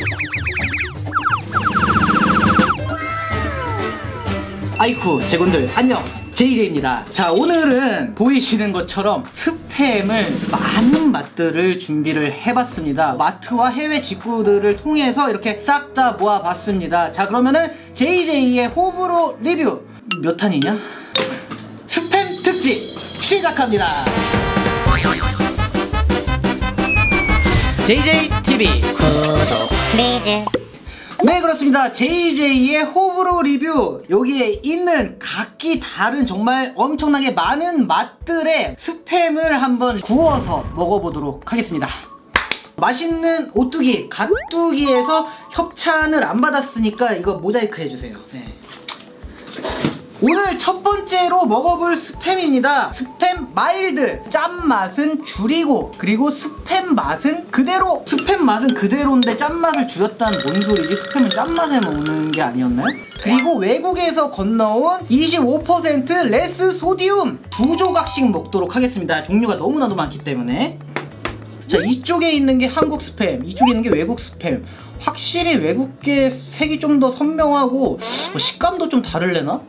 아이쿠 제군들 안녕, JJ입니다. 자, 오늘은 보이시는 것처럼 스팸을 많은 맛들을 준비를 해봤습니다. 마트와 해외 직구들을 통해서 이렇게 싹 다 모아봤습니다. 자, 그러면은 JJ의 호불호 리뷰 몇 탄이냐? 스팸 특집 시작합니다. JJTV 구독 플리즈. 네, 그렇습니다. JJ의 호불호 리뷰, 여기에 있는 각기 다른 정말 엄청나게 많은 맛들의 스팸을 한번 구워서 먹어보도록 하겠습니다. 맛있는 오뚜기, 갓뚜기에서 협찬을 안 받았으니까 이거 모자이크 해주세요. 네. 오늘 첫 번째로 먹어볼 스팸입니다. 스팸 마일드. 짠맛은 줄이고, 그리고 스팸 맛은 그대로. 스팸 맛은 그대로인데 짠맛을 줄였다는 뭔 소리지? 스팸은 짠맛에 먹는 게 아니었나요? 그리고 외국에서 건너온 25% 레스 소디움 2조각씩 먹도록 하겠습니다. 종류가 너무나도 많기 때문에. 자, 이쪽에 있는 게 한국 스팸, 이쪽에 있는 게 외국 스팸. 확실히 외국계 색이 좀 더 선명하고 식감도 좀 다를래나?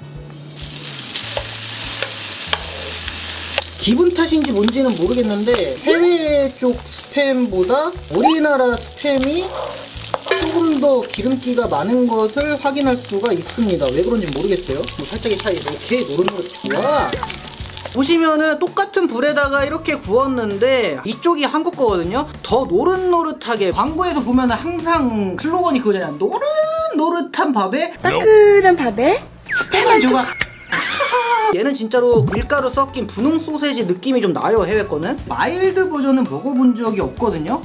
기분 탓인지 뭔지는 모르겠는데 해외 쪽 스팸보다 우리나라 스팸이 조금 더 기름기가 많은 것을 확인할 수가 있습니다. 왜 그런지 모르겠어요. 뭐 살짝의 차이. 이렇게 노릇노릇. 좋아. 보시면은 똑같은 불에다가 이렇게 구웠는데 이쪽이 한국 거거든요. 더 노릇노릇하게. 광고에서 보면은 항상 슬로건이 그거잖아요. 노릇노릇한 밥에 따끈한 밥에 스팸을 조각. 얘는 진짜로 밀가루 섞인 분홍 소세지 느낌이 좀 나요, 해외 거는. 마일드 버전은 먹어본 적이 없거든요.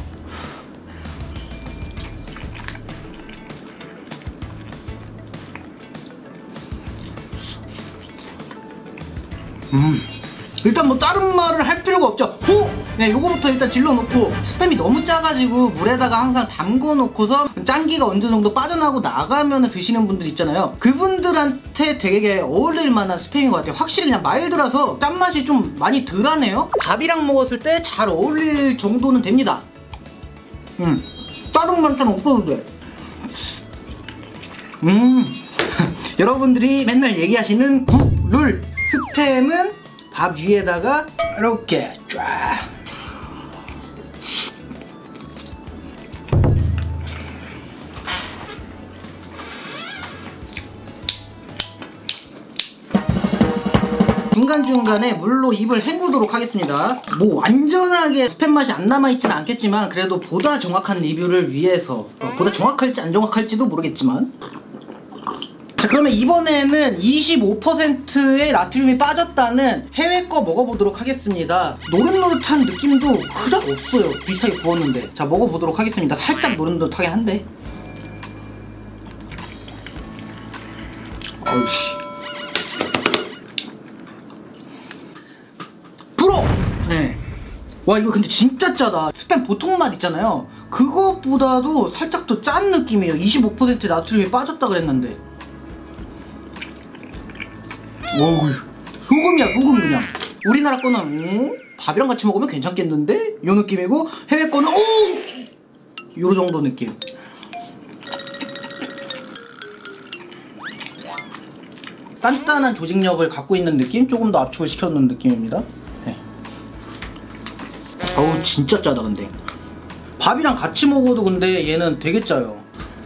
일단 뭐 다른 말을 할 필요가 없죠. 네, 요거부터 일단 질러놓고. 스팸이 너무 짜가지고 물에다가 항상 담궈놓고서 짠기가 어느 정도 빠져나고 나가면 드시는 분들 있잖아요. 그분들한테 되게 어울릴 만한 스팸인 것 같아요. 확실히 그냥 마일드라서 짠맛이 좀 많이 덜하네요. 밥이랑 먹었을 때 잘 어울릴 정도는 됩니다. 다른 반찬 없어도 돼. 여러분들이 맨날 얘기하시는 국룰. 스팸은 밥 위에다가 이렇게 쫙. 중간중간에 물로 입을 헹구도록 하겠습니다. 뭐 완전하게 스팸 맛이 안 남아있지는 않겠지만 그래도 보다 정확한 리뷰를 위해서, 보다 정확할지 안 정확할지도 모르겠지만. 자, 그러면 이번에는 25%의 나트륨이 빠졌다는 해외 거 먹어보도록 하겠습니다. 노릇노릇한 느낌도 그닥 없어요. 비슷하게 구웠는데. 자, 먹어보도록 하겠습니다. 살짝 노릇노릇하긴 한데. 어이씨. 불어! 네. 와, 이거 근데 진짜 짜다. 스팸 보통 맛 있잖아요. 그것보다도 살짝 더 짠 느낌이에요. 25% 나트륨이 빠졌다 그랬는데. 어우, 소금이야, 소금 그냥. 우리나라 거는 밥이랑 같이 먹으면 괜찮겠는데? 요 느낌이고, 해외 거는 요 정도 느낌. 단단한 조직력을 갖고 있는 느낌? 조금 더 압축을 시켜놓은 느낌입니다. 네. 어우, 진짜 짜다 근데. 밥이랑 같이 먹어도 근데 얘는 되게 짜요.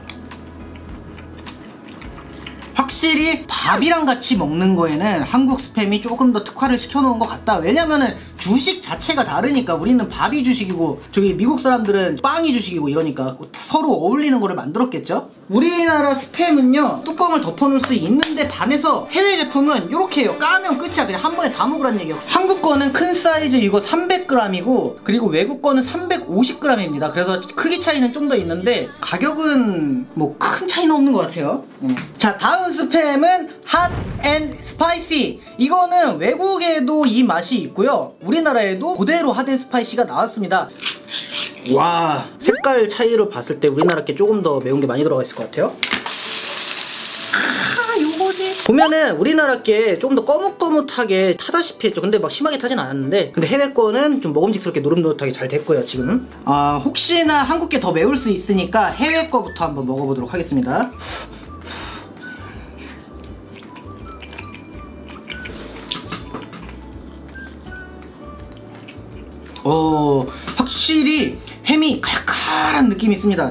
확실히 밥이랑 같이 먹는 거에는 한국 스팸이 조금 더 특화를 시켜놓은 것 같다. 왜냐면은 주식 자체가 다르니까. 우리는 밥이 주식이고 저기 미국 사람들은 빵이 주식이고 이러니까 서로 어울리는 거를 만들었겠죠. 우리나라 스팸은요 뚜껑을 덮어놓을 수 있는데 반해서 해외 제품은 이렇게 해요. 까면 끝이야. 그냥 한 번에 다 먹으라는 얘기예요. 한국 거는 큰 사이즈 이거 300g이고 그리고 외국 거는 350g입니다. 그래서 크기 차이는 좀 더 있는데 가격은 뭐 큰 차이는 없는 것 같아요. 자, 다음 스팸은 핫 앤 스파이시. 이거는 외국에도 이 맛이 있고요, 우리나라에도 그대로 핫 앤 스파이시가 나왔습니다. 와, 색깔 차이로 봤을 때 우리나라 게 조금 더 매운 게 많이 들어가 있을 것 같아요. 요거지. 보면은 우리나라 게 조금 더 거뭇거뭇하게 타다시피 했죠. 근데 막 심하게 타진 않았는데, 근데 해외 거는 좀 먹음직스럽게 노릇노릇하게 잘 됐고요 지금. 혹시나 한국 게 더 매울 수 있으니까 해외 거부터 한번 먹어보도록 하겠습니다. 확실히 햄이 칼칼한 느낌이 있습니다.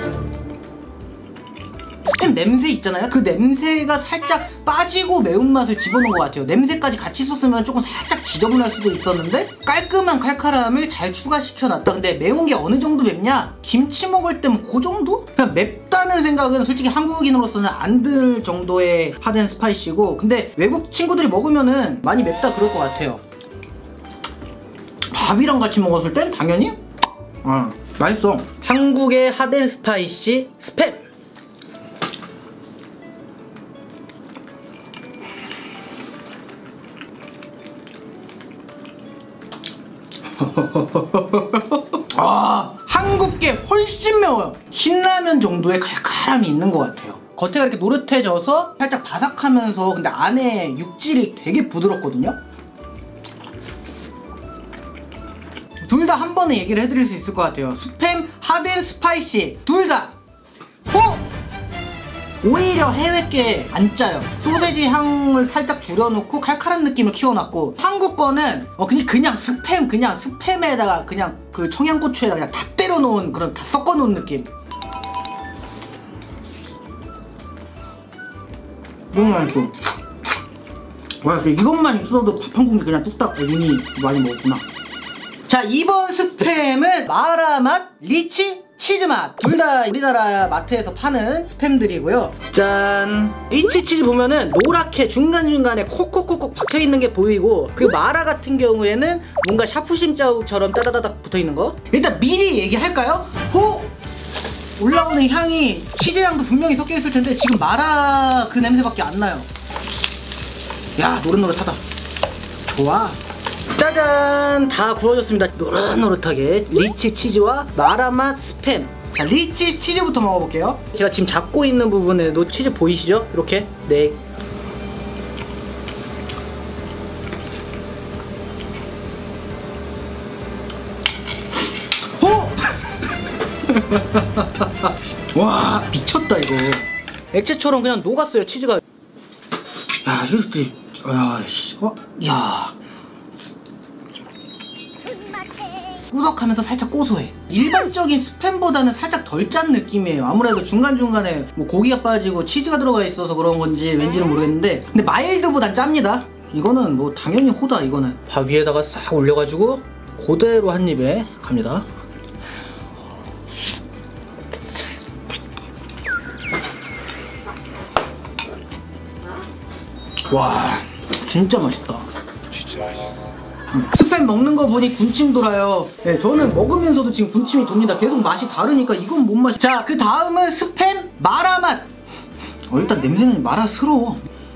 햄 냄새 있잖아요? 그 냄새가 살짝 빠지고 매운맛을 집어넣은 것 같아요. 냄새까지 같이 있었으면 조금 살짝 지저분할 수도 있었는데 깔끔한 칼칼함을 잘 추가시켜놨다. 근데 매운 게 어느 정도 맵냐? 김치 먹을 때 뭐 그 정도? 그냥 맵다는 생각은 솔직히 한국인으로서는 안 들 정도의 핫앤 스파이시고, 근데 외국 친구들이 먹으면은 많이 맵다 그럴 것 같아요. 밥이랑 같이 먹었을 땐 당연히 맛있어. 한국의 핫앤 스파이시 스팸. 한국 게 훨씬 매워요. 신라면 정도의 칼칼함이 있는 것 같아요. 겉에가 이렇게 노릇해져서 살짝 바삭하면서 근데 안에 육질이 되게 부드럽거든요. 둘 다 한 번에 얘기를 해드릴 수 있을 것 같아요. 스팸, 핫앤 스파이시 둘 다 오히려 해외게 안 짜요. 소세지 향을 살짝 줄여놓고 칼칼한 느낌을 키워놨고, 한국 거는 그냥 스팸에다가 그냥 그 청양고추에다가 그냥 다 때려놓은, 그런 다 섞어놓은 느낌. 너무 맛있어. 와, 이것만 있어도 밥 한 공기 그냥 뚝딱 이미 많이 먹었구나. 자, 이번 스팸은 마라맛, 리치, 치즈맛 둘 다 우리나라 마트에서 파는 스팸들이고요. 짠! 리치 치즈 보면은 노랗게 중간중간에 콕콕콕콕 박혀있는 게 보이고, 그리고 마라 같은 경우에는 뭔가 샤프심 자국처럼 따다다닥 붙어있는 거. 일단 미리 얘기할까요? 올라오는 향이 치즈향도 분명히 섞여있을 텐데 지금 마라 그 냄새밖에 안 나요. 야, 노릇노릇하다. 좋아. 짜잔! 다 구워졌습니다. 노릇노릇하게 리치 치즈와 마라맛 스팸. 자, 리치 치즈부터 먹어볼게요. 제가 지금 잡고 있는 부분에도 치즈 보이시죠? 이렇게. 네. 와, 미쳤다 이거. 액체처럼 그냥 녹았어요 치즈가. 야, 이렇게. 야. 꾸덕하면서 살짝 고소해. 일반적인 스팸보다는 살짝 덜 짠 느낌이에요. 아무래도 중간중간에 뭐 고기가 빠지고 치즈가 들어가 있어서 그런 건지 왠지는 모르겠는데, 근데 마일드보단 짭니다. 이거는 뭐 당연히 호다. 이거는 밥 위에다가 싹 올려가지고 그대로 한 입에 갑니다. 와, 진짜 맛있다. 진짜 맛있어. 스팸 먹는 거 보니 군침 돌아요. 네, 저는 먹으면서도 지금 군침이 돕니다. 계속 맛이 다르니까 이건 뭔 맛이. 자, 그 다음은 스팸 마라맛. 일단 냄새는 마라스러워.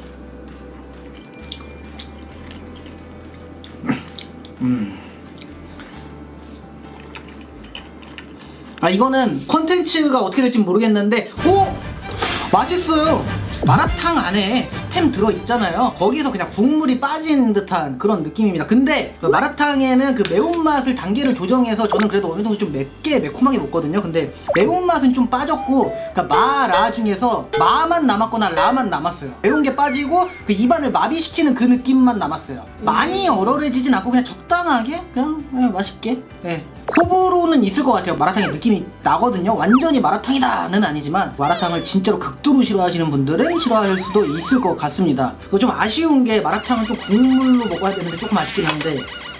이거는 컨텐츠가 어떻게 될지 모르겠는데 맛있어요. 마라탕 안에 스팸 들어있잖아요. 거기서 그냥 국물이 빠진 듯한 그런 느낌입니다. 근데 마라탕에는 그 매운맛을 단계를 조정해서 저는 그래도 어느 정도 좀 맵게 매콤하게 먹거든요. 근데 매운맛은 좀 빠졌고, 그러니까 마라 중에서 마만 남았거나 라만 남았어요. 매운 게 빠지고 그 입안을 마비시키는 그 느낌만 남았어요. 많이 얼얼해지진 않고 그냥 적당하게 그냥 맛있게. 네. 호불호는 있을 것 같아요. 마라탕의 느낌이 나거든요. 완전히 마라탕이다는 아니지만 마라탕을 진짜로 극도로 싫어하시는 분들은 싫어할 수도 있을 것 같습니다. 좀 아쉬운 게 마라탕은 좀 국물로 먹어야 되는데 조금 아쉽긴 한데,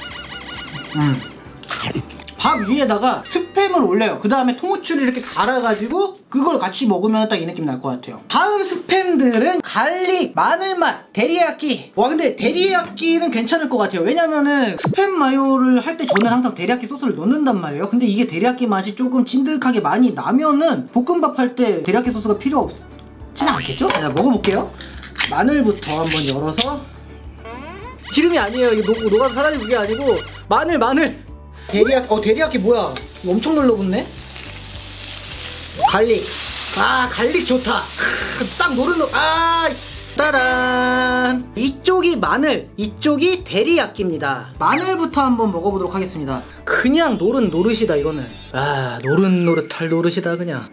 밥 위에다가 스팸을 올려요. 그 다음에 통후추를 이렇게 갈아가지고 그걸 같이 먹으면 딱 이 느낌 날 것 같아요. 다음 스팸들은 갈릭, 마늘맛, 데리야끼. 와, 근데 데리야끼는 괜찮을 것 같아요. 왜냐면은 스팸 마요를 할 때 저는 항상 데리야끼 소스를 넣는단 말이에요. 근데 이게 데리야끼 맛이 조금 찐득하게 많이 나면은 볶음밥 할 때 데리야끼 소스가 필요 없지는 않겠죠? 자, 먹어볼게요. 마늘부터 한번 열어서. 기름이 아니에요. 이게 녹아서 사라진 그게 아니고 마늘. 데리야끼 뭐야? 이거 엄청 눌러붙네? 갈릭. 갈릭 좋다. 딱 노릇노릇. 따란! 이쪽이 마늘, 이쪽이 데리야끼입니다. 마늘부터 한번 먹어보도록 하겠습니다. 그냥 노릇노릇이다 이거는. 아, 노릇노릇할 노릇이다 그냥.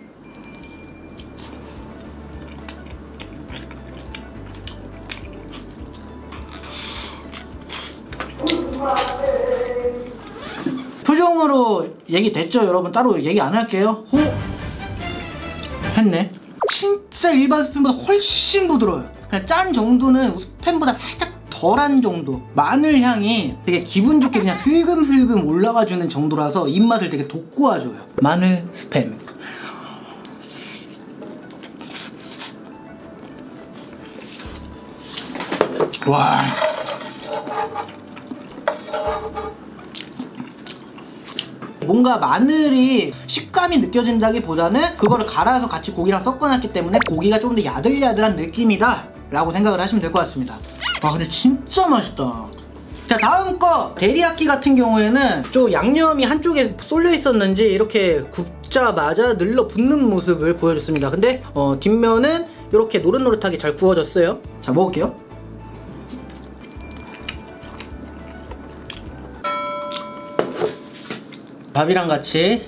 표정으로 얘기됐죠 여러분? 따로 얘기 안 할게요. 했네. 진짜 일반 스팸보다 훨씬 부드러워요. 그냥 짠 정도는 스팸보다 살짝 덜한 정도. 마늘 향이 되게 기분 좋게 그냥 슬금슬금 올라가주는 정도라서 입맛을 되게 돋구어줘요. 마늘 스팸. 와. 뭔가 마늘이 식감이 느껴진다기보다는 그거를 갈아서 같이 고기랑 섞어놨기 때문에 고기가 좀 더 야들야들한 느낌이다 라고 생각을 하시면 될 것 같습니다. 아 근데 진짜 맛있다. 자, 다음 거 데리야끼 같은 경우에는 좀 양념이 한쪽에 쏠려 있었는지 이렇게 굽자마자 늘러 붙는 모습을 보여줬습니다. 근데 뒷면은 이렇게 노릇노릇하게 잘 구워졌어요. 자, 먹을게요. 밥이랑 같이.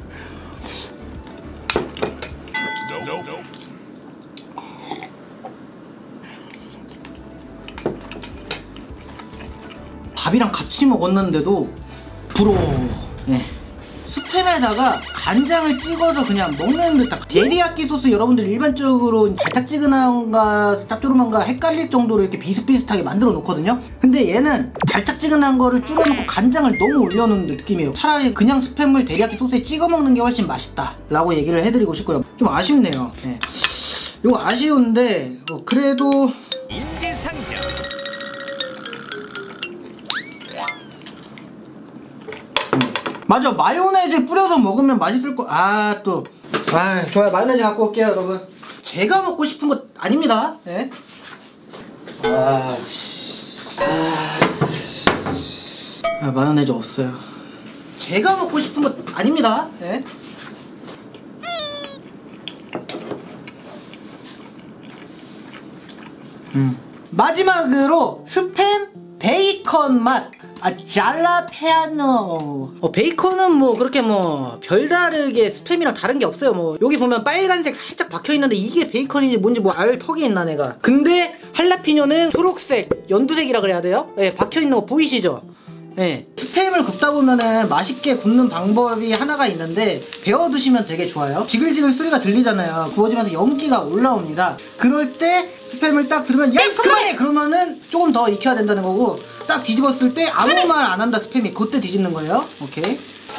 밥이랑 같이 먹었는데도 부러워. 네. 스팸에다가 간장을 찍어서 그냥 먹는 듯한 데리야끼 소스. 여러분들 일반적으로 달짝지근한가 짭조름한가 헷갈릴 정도로 이렇게 비슷비슷하게 만들어 놓거든요. 근데 얘는 달짝지근한 거를 줄여놓고 간장을 너무 올려놓는 느낌이에요. 차라리 그냥 스팸을 데리야끼 소스에 찍어 먹는 게 훨씬 맛있다 라고 얘기를 해드리고 싶고요. 좀 아쉽네요. 네. 이거 아쉬운데 그래도 인지상정. 맞아, 마요네즈 뿌려서 먹으면 맛있을 거. 좋아요. 마요네즈 갖고 올게요 여러분. 제가 먹고 싶은 거 아닙니다. 네? 마요네즈 없어요. 제가 먹고 싶은 거 아닙니다. 네? 마지막으로 스팸 베이컨 맛. 잘라페아노. 베이컨은 뭐 그렇게 뭐 별다르게 스팸이랑 다른 게 없어요. 뭐 여기 보면 빨간색 살짝 박혀있는데 이게 베이컨인지 뭔지 뭐 알 턱이 있나 내가. 근데 할라피뇨는 초록색, 연두색이라 그래야 돼요? 예, 박혀있는 거 보이시죠? 예. 스팸을 굽다 보면은 맛있게 굽는 방법이 하나가 있는데 베어 두시면 되게 좋아요. 지글지글 소리가 들리잖아요. 구워지면서 연기가 올라옵니다. 그럴 때 스팸을 딱 들으면 야 그만해! 그러면은 조금 더 익혀야 된다는 거고, 딱 뒤집었을 때 아무 말 안 한다 스팸이. 그때 뒤집는 거예요. 오케이.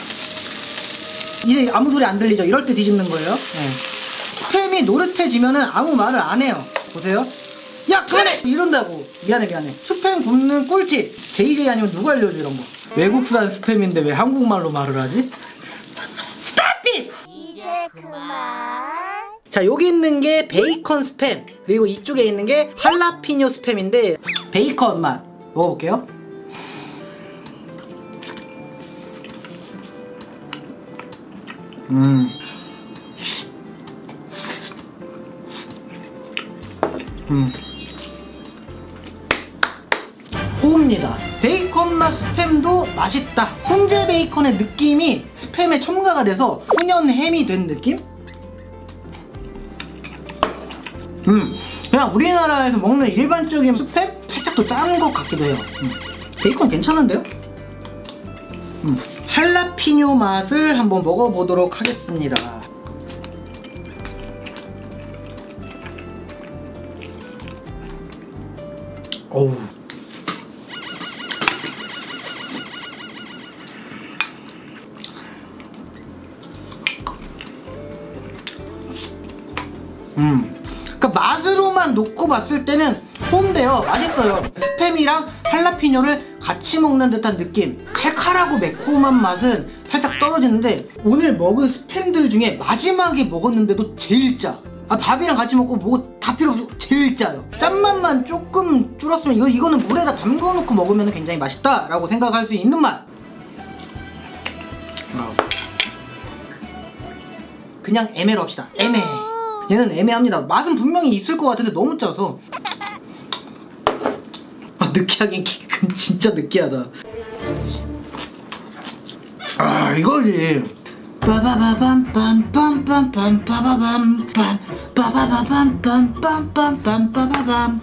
이제 아무 소리 안 들리죠? 이럴 때 뒤집는 거예요. 네. 스팸이 노릇해지면은 아무 말을 안 해요. 보세요. 야 그만해! 이런다고. 미안해. 스팸 굽는 꿀팁. JJ 아니면 누가 알려줘 이런 거. 외국산 스팸인데 왜 한국말로 말을 하지? 스탑 잇! 이제 그만. 자, 여기 있는 게 베이컨 스팸, 그리고 이쪽에 있는 게 할라피뇨 스팸인데 베이컨 맛 먹어볼게요. 호흡니다. 베이컨 맛 스팸도 맛있다. 훈제 베이컨의 느낌이 스팸에 첨가가 돼서 훈연 햄이 된 느낌? 그냥 우리나라에서 먹는 일반적인 스팸? 살짝 더 짠 것 같기도 해요. 베이컨 괜찮은데요? 할라피뇨 맛을 한번 먹어보도록 하겠습니다. 어우. 그러니까 맛으로만 놓고 봤을 때는 좋은데요. 맛있어요. 스팸이랑 할라피뇨를 같이 먹는 듯한 느낌. 칼칼하고 매콤한 맛은 살짝 떨어지는데 오늘 먹은 스팸들 중에 마지막에 먹었는데도 제일 짜. 밥이랑 같이 먹고 뭐 다 필요 없고 제일 짜요. 짠맛만 조금 줄었으면 이거는 물에다 담궈 놓고 먹으면 굉장히 맛있다 라고 생각할 수 있는 맛. 그냥 애매로 합시다. 애매. 얘는 애매합니다. 맛은 분명히 있을 것 같은데 너무 짜서. 느끼하긴 진짜 느끼하다. 아 이거지. 빠바바밤빰빰빰빰 빠바밤빰 빠바바밤빰빰빰빰 빠바밤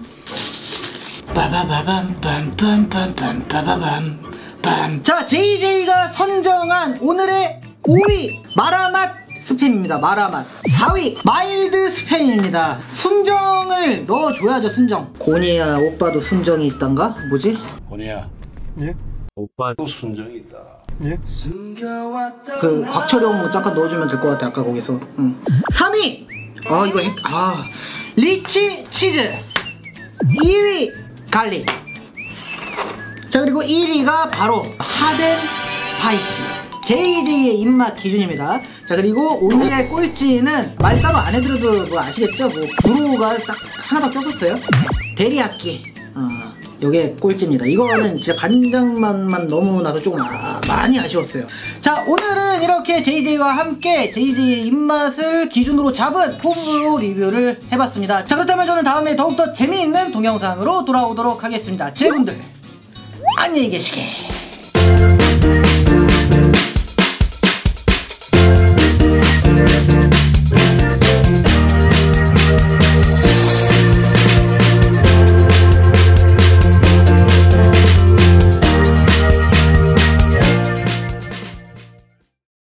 빠바바밤빰빰빰빰 빠바밤 빰. 자, JJ가 선정한 오늘의 5위 마라맛 스팸입니다. 마라맛. 4위 마일드 스팸입니다. 순정을 넣어줘야죠. 순정. 고니야 오빠도 순정이 있단가? 뭐지? 고니야. 예? 오빠도 순정이 있다. 예? 그 곽철용 잠깐 넣어주면 될 것 같아. 아까 거기서. 3위 이거 리치 치즈. 2위 갈릭. 자, 그리고 1위가 바로 핫앤 스파이시. JJ의 입맛 기준입니다. 자, 그리고 오늘의 꼴찌는 말 따로 안 해드려도 뭐 아시겠죠? 뭐 구로가 딱 하나밖에 없었어요. 데리야끼. 요게 꼴찌입니다. 이거는 진짜 간장맛만 너무 나서 조금 많이 아쉬웠어요. 자, 오늘은 이렇게 JJ와 함께 JJ의 입맛을 기준으로 잡은 호불호 리뷰를 해봤습니다. 자, 그렇다면 저는 다음에 더욱더 재미있는 동영상으로 돌아오도록 하겠습니다. 제분들 안녕히 계시게.